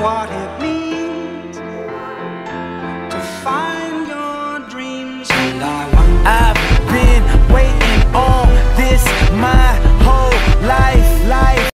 what it means to find your dreams. And I wonder, I've been